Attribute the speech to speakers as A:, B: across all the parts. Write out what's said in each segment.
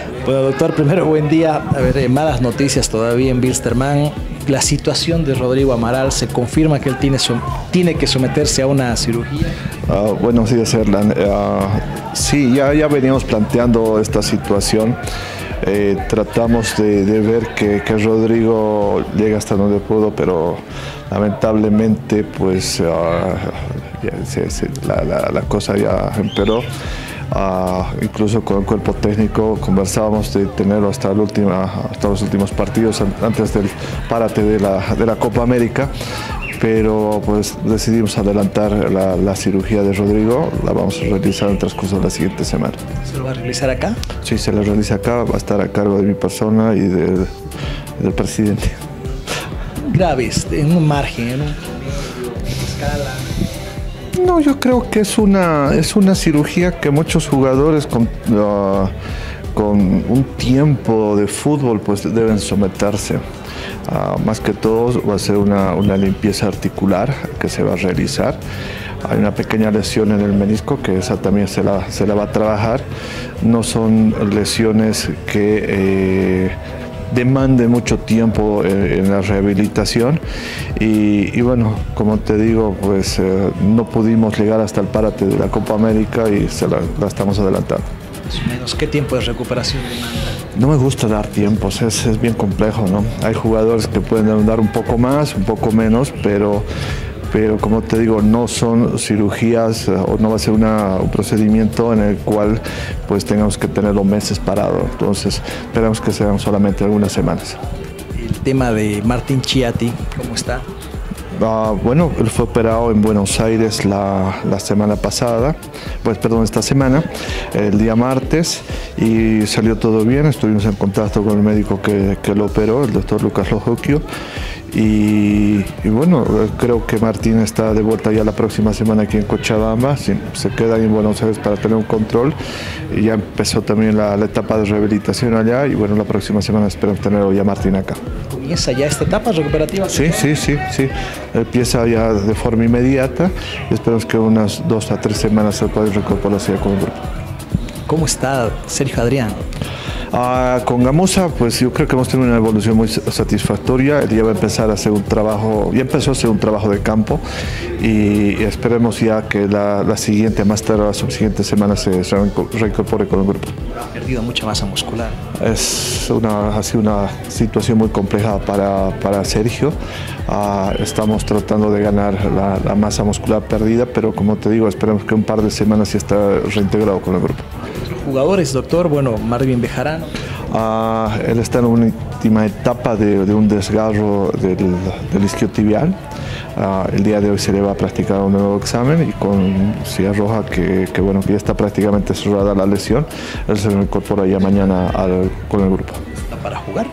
A: Bueno, doctor, primero buen día. A ver, malas noticias todavía en Wilstermann. La situación de Rodrigo Amaral, ¿se confirma que él tiene que someterse a una cirugía?
B: Buenos días, Erlan. Sí, ya veníamos planteando esta situación. Tratamos de ver que Rodrigo llegue hasta donde pudo, pero lamentablemente pues la cosa ya empeoró. Incluso con el cuerpo técnico conversábamos de tenerlo hasta los últimos partidos antes del parate de la Copa América, pero pues decidimos adelantar la cirugía de Rodrigo. La vamos a realizar en el transcurso de la siguiente semana.
A: ¿Se lo va a realizar acá?
B: Sí, se lo realiza acá, va a estar a cargo de mi persona y del presidente.
A: Graves, en un margen, en una escala.
B: No, yo creo que es una cirugía que muchos jugadores con un tiempo de fútbol pues deben someterse. Más que todo va a ser una limpieza articular que se va a realizar. Hay una pequeña lesión en el menisco que esa también se la va a trabajar. No son lesiones que demande mucho tiempo en la rehabilitación y bueno, como te digo, pues no pudimos llegar hasta el parate de la Copa América y la estamos adelantando.
A: Más o menos, ¿qué tiempo de recuperación demanda?
B: No me gusta dar tiempos, es bien complejo, ¿no? Hay jugadores que pueden dar un poco más, un poco menos, pero como te digo, no son cirugías o no va a ser un procedimiento en el cual pues tengamos que tenerlo meses parado. Entonces esperamos que sean solamente algunas semanas.
A: El tema de Martín Chiatti, ¿cómo está?
B: Bueno, él fue operado en Buenos Aires la semana pasada, esta semana, el día martes, y salió todo bien. Estuvimos en contacto con el médico que lo operó, el doctor Lucas Lojocchio. Y bueno, creo que Martín está de vuelta ya la próxima semana aquí en Cochabamba. Se queda ahí en Buenos Aires para tener un control y ya empezó también la etapa de rehabilitación allá y bueno, la próxima semana esperamos tenerlo ya Martín acá.
A: ¿Comienza ya esta etapa recuperativa?
B: Sí, empieza ya de forma inmediata y esperamos que unas 2 a 3 semanas se pueda incorporarse con el grupo.
A: ¿Cómo está Sergio Adrián?
B: Con Gamuza, pues yo creo que hemos tenido una evolución muy satisfactoria. Él ya va a empezar a hacer un trabajo, ya empezó a hacer un trabajo de campo y esperemos ya que la siguiente, más tarde las subsiguientes semanas se reincorpore con el grupo.
A: Ha perdido mucha masa muscular.
B: Ha sido una situación muy compleja para Sergio. Estamos tratando de ganar la masa muscular perdida, pero como te digo, esperemos que un par de semanas ya esté reintegrado con el grupo.
A: Jugadores, doctor, bueno, Marvin Bejarano.
B: Él está en una última etapa de un desgarro del isquiotibial. El día de hoy se le va a practicar un nuevo examen y con silla roja que ya está prácticamente cerrada la lesión. Él se incorpora ya mañana con el grupo.
A: ¿Está para jugar?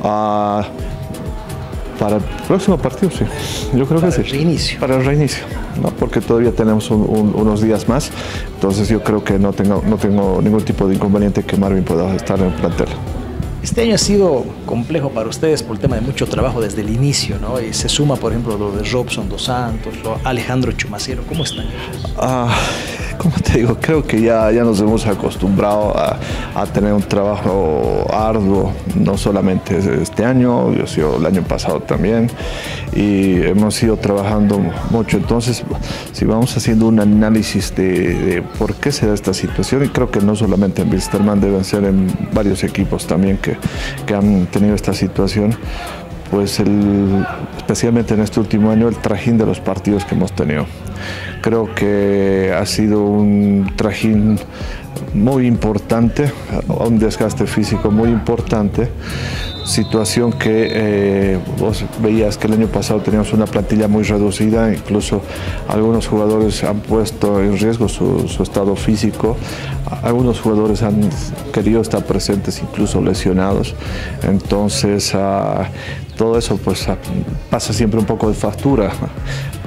B: Para el próximo partido, sí. Yo creo que sí.
A: Para el reinicio.
B: Para el reinicio, ¿no? Porque todavía tenemos unos días más. Entonces yo creo que no tengo ningún tipo de inconveniente que Marvin pueda estar en el plantel.
A: Este año ha sido complejo para ustedes por el tema de mucho trabajo desde el inicio, ¿no? Y se suma, por ejemplo, lo de Robson dos Santos, Alejandro Chumacero. ¿Cómo están?
B: Como te digo, creo que ya nos hemos acostumbrado a tener un trabajo arduo, no solamente este año, yo he sido el año pasado también, y hemos ido trabajando mucho. Entonces, si vamos haciendo un análisis de por qué se da esta situación, y creo que no solamente en Wilstermann, deben ser en varios equipos también que han tenido esta situación, pues especialmente en este último año, el trajín de los partidos que hemos tenido. Creo que ha sido un trajín muy importante, un desgaste físico muy importante, situación que vos veías que el año pasado teníamos una plantilla muy reducida, incluso algunos jugadores han puesto en riesgo su estado físico, algunos jugadores han querido estar presentes incluso lesionados, entonces todo eso pues pasa siempre un poco de factura.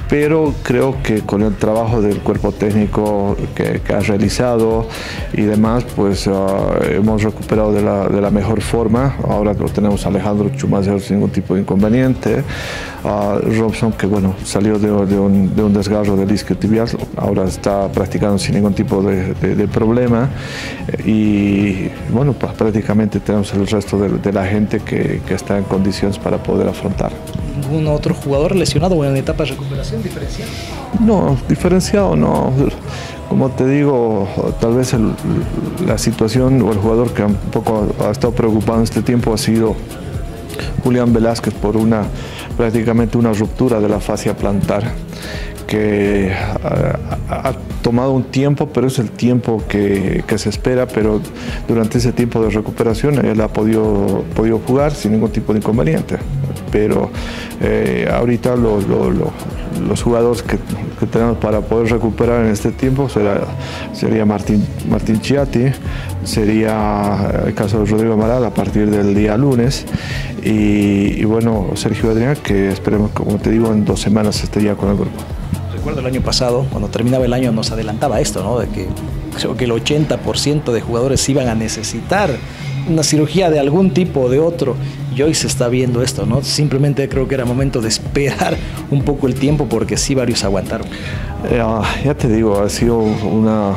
B: pero creo que con el trabajo del cuerpo técnico que ha realizado y demás, pues hemos recuperado de la mejor forma. Ahora lo tenemos a Alejandro Chumazer sin ningún tipo de inconveniente, Robson, que bueno, salió de un desgarro del isquiotibial, ahora está practicando sin ningún tipo de problema, y bueno, pues prácticamente tenemos el resto de la gente que está en condiciones para poder afrontar.
A: ¿Ningún otro jugador lesionado en etapa de recuperación diferencial?
B: No, diferenciado no. Como te digo, tal vez la situación o el jugador que un poco ha estado preocupado en este tiempo ha sido Julián Velázquez por prácticamente una ruptura de la fascia plantar, que ha tomado un tiempo, pero es el tiempo que se espera, pero durante ese tiempo de recuperación él ha podido jugar sin ningún tipo de inconveniente. Pero ahorita los jugadores que tenemos para poder recuperar en este tiempo sería Martín Chiatti, sería el caso de Rodrigo Amaral a partir del día lunes, y bueno, Sergio Adrián, que esperemos, como te digo, en 2 semanas esté ya con el grupo.
A: Recuerdo el año pasado, cuando terminaba el año, nos adelantaba esto, ¿no? De que creo que el 80% de jugadores iban a necesitar una cirugía de algún tipo o de otro, y hoy se está viendo esto, ¿no? Simplemente creo que era momento de esperar un poco el tiempo, porque sí varios aguantaron.
B: Ya te digo, ha sido una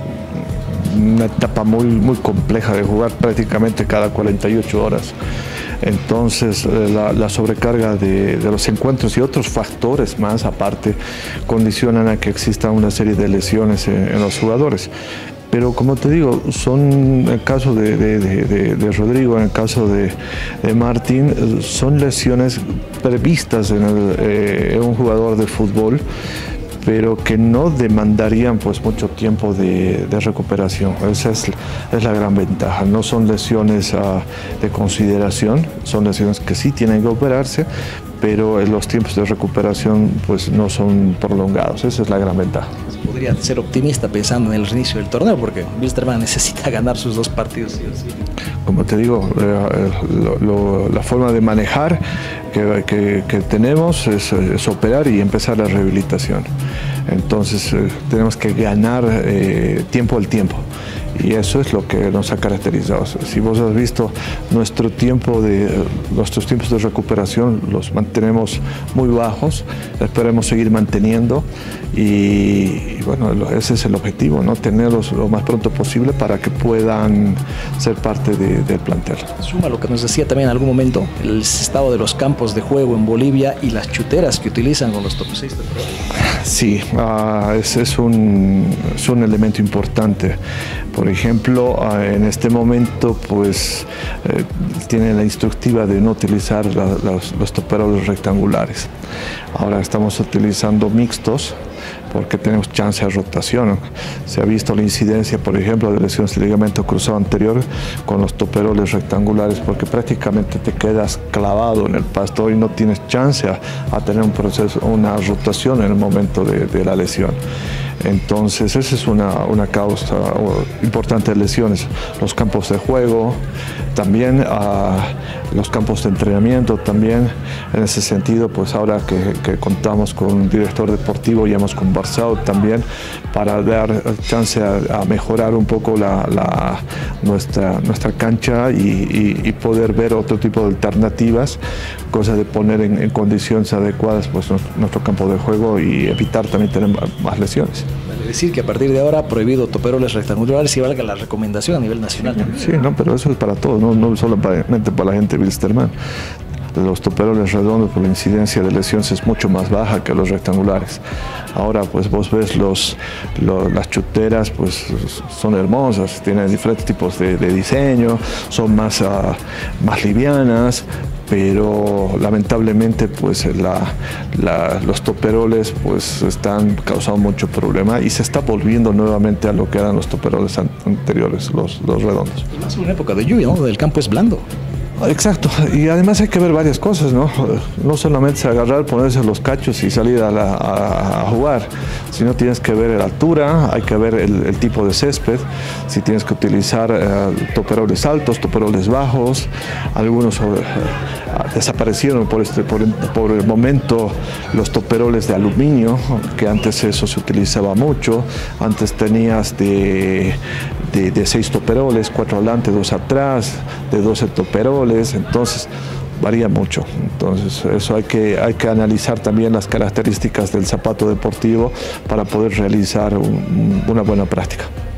B: etapa muy compleja de jugar prácticamente cada 48 horas. Entonces la sobrecarga de los encuentros y otros factores más aparte condicionan a que exista una serie de lesiones en los jugadores. Pero como te digo, en el caso de Rodrigo, en el caso de Martín, son lesiones previstas en un jugador de fútbol, pero que no demandarían pues mucho tiempo de recuperación. Esa es la gran ventaja. No son lesiones de consideración, son lesiones que sí tienen que operarse, pero los tiempos de recuperación pues no son prolongados. Esa es la gran ventaja.
A: Podría ser optimista pensando en el reinicio del torneo, porque Wilstermann necesita ganar sus 2 partidos. ¿Sí?
B: Como te digo, la forma de manejar que tenemos es operar y empezar la rehabilitación. Entonces tenemos que ganar tiempo al tiempo, y eso es lo que nos ha caracterizado. Si vos has visto nuestros tiempos de recuperación, los mantenemos muy bajos, esperemos seguir manteniendo, y bueno, ese es el objetivo, ¿no? Tenerlos lo más pronto posible para que puedan ser parte del plantel.
A: Suma lo que nos decía también en algún momento, el estado de los campos de juego en Bolivia y las chuteras que utilizan con los topecistas.
B: Sí, es un elemento importante. Por ejemplo, en este momento pues tienen la instructiva de no utilizar los toperoles rectangulares. Ahora estamos utilizando mixtos porque tenemos chance de rotación. Se ha visto la incidencia, por ejemplo, de lesiones de ligamento cruzado anterior con los toperoles rectangulares, porque prácticamente te quedas clavado en el pasto y no tienes chance a tener una rotación en el momento de la lesión. Entonces esa es una causa importante de lesiones. Los campos de juego, también los campos de entrenamiento también. En ese sentido, pues ahora que contamos con un director deportivo y hemos conversado también para dar chance a mejorar un poco nuestra cancha y poder ver otro tipo de alternativas, cosa de poner en condiciones adecuadas pues nuestro campo de juego y evitar también tener más lesiones.
A: Vale decir que a partir de ahora prohibido toperoles rectangulares, y valga la recomendación a nivel nacional.
B: Sí, no, pero eso es para todos, no solamente para la gente de Wilstermann. Los toperoles redondos, por la incidencia de lesiones es mucho más baja que los rectangulares. Ahora pues vos ves las chuteras, pues son hermosas, tienen diferentes tipos de diseño, son más livianas, pero lamentablemente pues los toperoles pues están causando mucho problema y se está volviendo nuevamente a lo que eran los toperoles anteriores, los redondos.
A: Y más en una época de lluvia, ¿no? El campo es blando.
B: Exacto, y además hay que ver varias cosas, ¿no? No solamente agarrar, ponerse los cachos y salir a jugar. sino tienes que ver la altura, hay que ver el tipo de césped, si tienes que utilizar toperoles altos, toperoles bajos. Algunos desaparecieron por el momento los toperoles de aluminio, que antes eso se utilizaba mucho. Antes tenías de 6 toperoles, 4 adelante, 2 atrás, de 12 toperoles, entonces varía mucho. Entonces eso hay que analizar también las características del zapato deportivo para poder realizar una buena práctica.